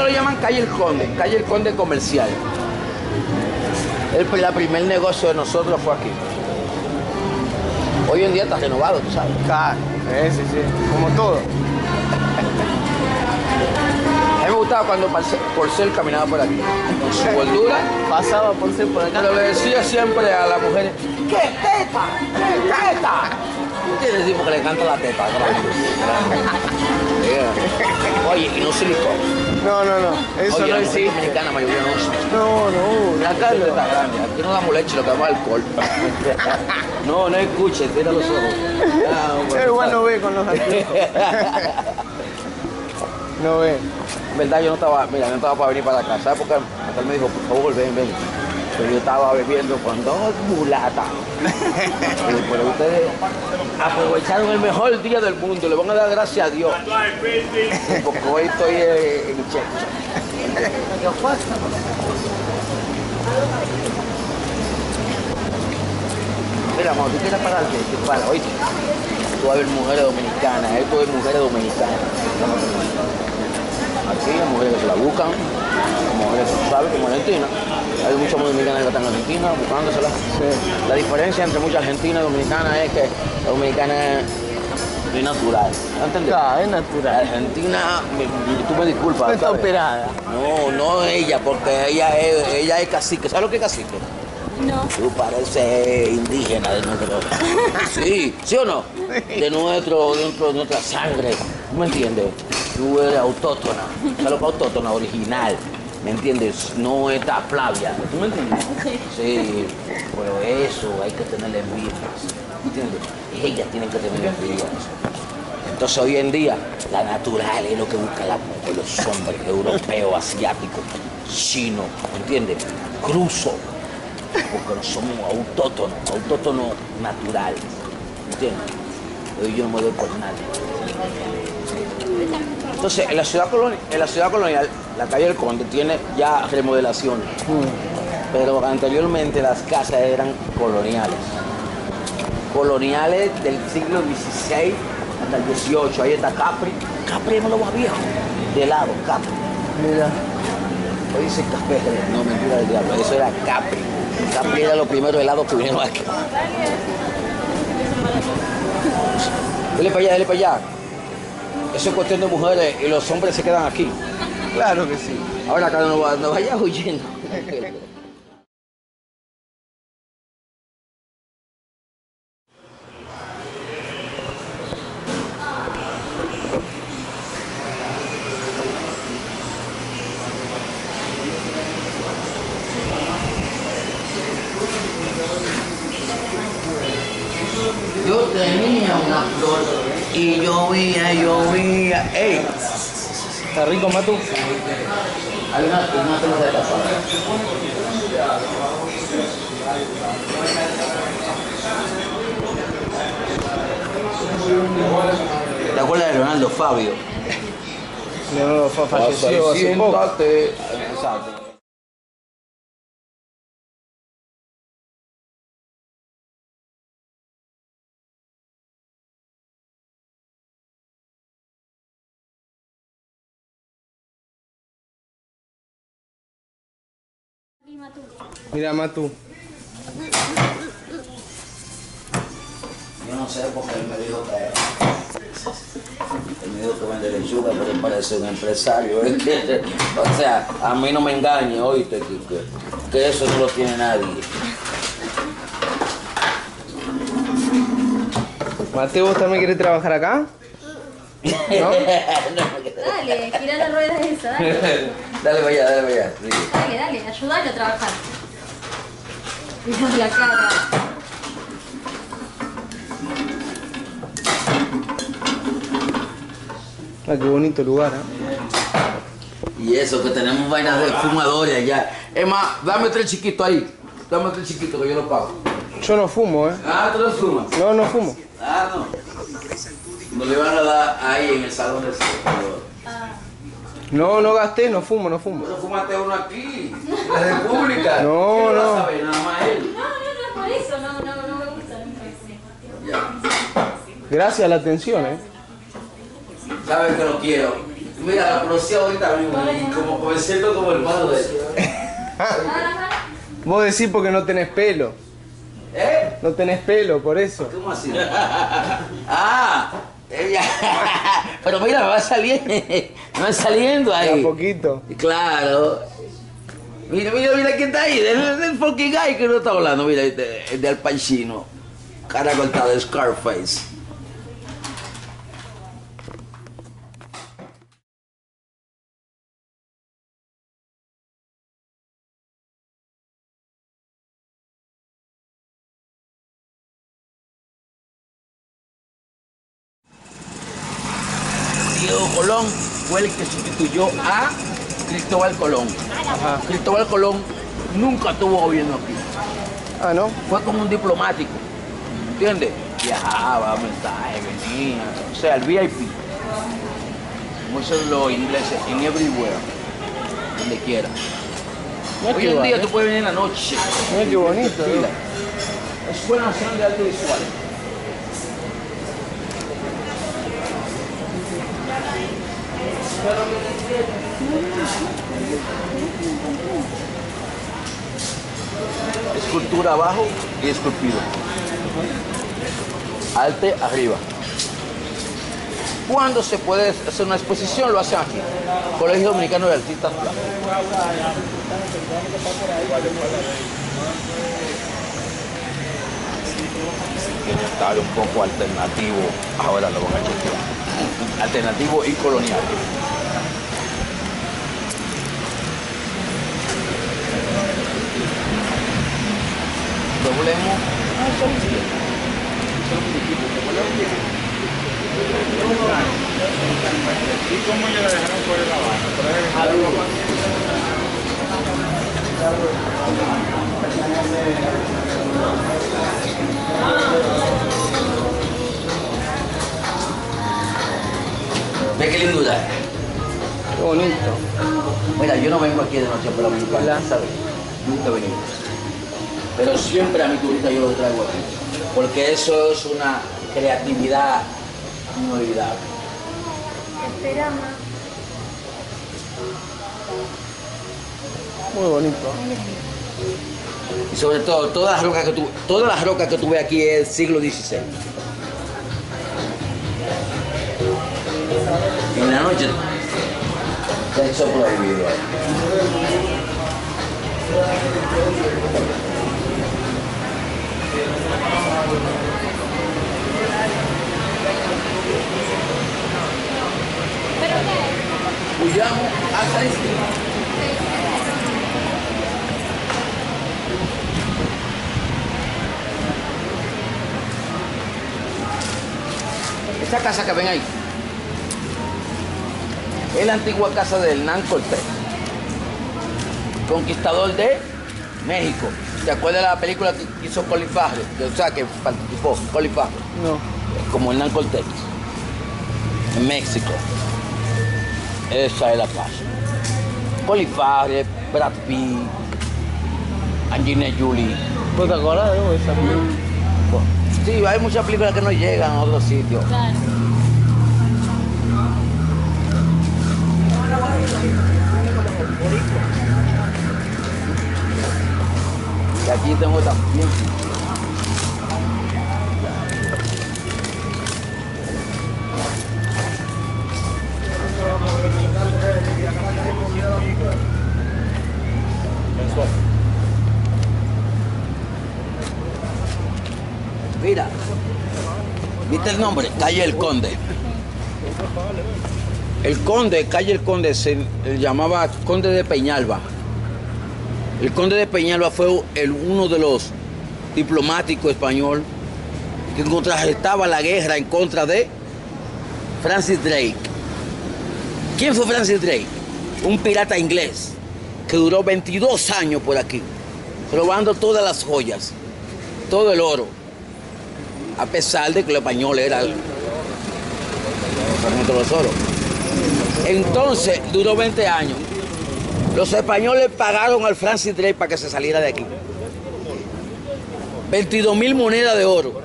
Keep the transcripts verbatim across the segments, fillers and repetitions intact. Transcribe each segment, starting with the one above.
le llaman Calle El Conde, Calle El Conde Comercial. El, la primer negocio de nosotros fue aquí. Hoy en día está renovado, tú sabes. Claro, sí, sí, sí, como todo. A mí me gustaba cuando Porcel caminaba por aquí, con su gordura. Pasaba Porcel por acá. Pero le decía siempre a la mujer, ¿qué teta? ¿Qué teta? ¿Qué decir? Porque le canta la teta, grande. Yeah. Oye, y no silicón. No, no, no, eso Oye, no la mujer existe. dominicana, la mayoría no usa. No, no, La carne está grande, aquí no damos leche, lo que damos es alcohol. No, no escuches, tira los ojos. Ah, bueno, igual no ve con los antiguos. No ve. En verdad yo no estaba, mira, no estaba para venir para acá, ¿sabes? Porque acá él me dijo, por favor, ven, ven. Pero yo estaba bebiendo con dos mulatas. Pero ustedes aprovecharon el mejor día del mundo, le van a dar gracias a Dios. Porque hoy estoy en checha. Mira, cuando tú quieras pararte, te paras, oíste. Tú vas a ver mujeres dominicanas, esto es mujeres dominicanas. Aquí hay mujeres que se la buscan, mujeres, tú sabes, como Argentina. Hay muchas dominicanas que están en Argentina buscándosela. Sí. La diferencia entre muchas argentinas y dominicanas es que la dominicana es natural. ¿Entendés? Claro, es natural. La argentina, me, tú me disculpas. No está operada. No, no ella, porque ella es, ella es cacique. ¿Sabes lo que es cacique? No. Tú pareces indígena de nuestro... Sí, ¿sí o no? De nuestro, de, nuestro, de nuestra sangre. ¿Tú me entiendes? Tú eres autóctona. ¿Sabes lo que es autóctona? Original. ¿Me entiendes? No está Flavia. ¿Tú me entiendes? Sí. Pero eso hay que tenerle envidia. ¿Me entiendes? Ellas tienen que tener envidia. Entonces hoy en día la natural es lo que buscan la, los hombres europeos, asiáticos, chinos. ¿Me entiendes? Cruzo. Porque no somos autóctonos, autóctonos natural, ¿entiendes? Hoy yo no me doy por nadie. Entonces, en la ciudad colonial, en la ciudad colonial, la calle del Conde tiene ya remodelaciones, mm. pero anteriormente las casas eran coloniales. Coloniales del siglo dieciséis hasta el dieciocho, ahí está Capri. Capri no lo más viejo, de lado, Capri. Mira. Hoy dice café, no, mentira del diablo, eso era Capri. Capri era los primeros helados que vinieron aquí. Dale para allá, dale para allá. Eso es cuestión de mujeres y los hombres se quedan aquí. Claro que sí. Ahora cada uno va, no vaya huyendo. Yo tenía una flor y llovía, llovía. ¡Ey! ¿Está rico, Matu? Hay una, una troza de café. ¿Te acuerdas de Leonardo Fabio? Leonardo Fabio falleció hace poco. Siéntate. Exacto. Mira, Matu. Yo no sé porque él me dijo que... Él me dijo que vende lechuga, pero él parece un empresario, ¿entiendes? O sea, a mí no me engañe, oíste, que, que eso no lo tiene nadie. Mateo, ¿vos también querés trabajar acá? ¿No? Dale, gira la rueda esa, dale. Dale para allá, dale para allá. Sí. Dale, dale, ayúdalo a trabajar. Mira la cara. Ah, qué bonito lugar, ¿eh? Y eso, que tenemos vainas de fumadores allá. Es más, dame tres chiquitos ahí. Dame tres chiquitos que yo lo pago. Yo no fumo, ¿eh? Ah, ¿tú no fumas? No, no fumo. Ah, no. No le van a dar ahí en el salón de fumador. No, no gasté, no fumo, no fumo. Pero fúmate uno aquí, en la República. No, ¿Qué no. vas a ver? Nada más él. No, no, no es por eso, no, no, no me gusta, no me parece. Ya. Gracias a la atención, ¿eh? Sabes que lo quiero. Mira, la conocí ahorita mismo, y como me siento como el padre. Vos decís porque no tenés pelo. ¿Eh? No tenés pelo, por eso. ¿Cómo así? Ah, ella. Pero mira, me va saliendo, me va saliendo ahí. De a poquito. Claro. Mira, mira, mira quién está ahí, del, del fucking guy que no está hablando, mira, de, de Al Pacino. Cara cortada de Scarface. Diego Colón fue el que sustituyó a Cristóbal Colón. Ajá. Cristóbal Colón nunca tuvo gobierno aquí. Ah, ¿no? Fue como un diplomático, ¿entiendes? Viajaba, mensajes, venía, o sea, el V I P. Como dicen los ingleses, in everywhere, donde quiera. Mira Hoy qué en día guay, tú puedes venir en la noche. Mira qué bonito, ¿no? Mira, Escuela Nacional de Artes Visuales. Escultura abajo y esculpido. Arte arriba. Cuando se puede hacer una exposición, lo hacen aquí. Colegio Dominicano de Artistas Plásticos. Tiene tal un poco alternativo, ahora lo van a chequear. Alternativo y colonial. Doblemos. ¿Y cómo ya la dejaron por el abajo? Ve qué lindura. Qué bonito. Mira, yo no vengo aquí de noche por la mañana, ¿sabes? Nunca he venido. Pero siempre a mi turista yo lo traigo aquí. Porque eso es una creatividad inolvidable. Esperamos. Muy bonito. Y sobre todo, todas las rocas que tú, todas las rocas que tú ves aquí es siglo dieciséis. En la noche, sexo prohibido. Huyamos hasta este. Esta casa que ven ahí es la antigua casa de Hernán Cortés, conquistador de México. ¿Te acuerdas de la película que hizo Colin Farrell? O sea, que participó Colin Farrell, No. como Hernán Cortés, en México. Esa es la casa. Colin Farrell, Brad Pitt, Angelina Jolie. ¿Vos te acordás de esa película? Sí, hay muchas películas que no llegan a otros sitios. Claro. Y aquí tengo también. Mira, ¿viste el nombre? Calle El Conde. El Conde, Calle El Conde, se llamaba Conde de Peñalba. El Conde de Peñalba fue el, uno de los diplomáticos español que contrarrestaba la guerra en contra de Francis Drake. ¿Quién fue Francis Drake? Un pirata inglés que duró veintidós años por aquí, robando todas las joyas, todo el oro, a pesar de que los españoles eran los oro. Entonces duró veinte años. Los españoles pagaron al Francis Drake para que se saliera de aquí. veintidós mil monedas de oro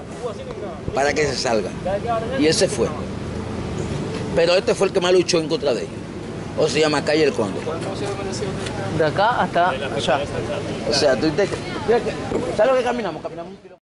para que se salga. Y ese fue. Pero este fue el que más luchó en contra de ellos. o se llama calle El Conde? De acá hasta allá. O sea, tú te... mira que- ¿Sabes lo que caminamos? Caminamos un kilómetro.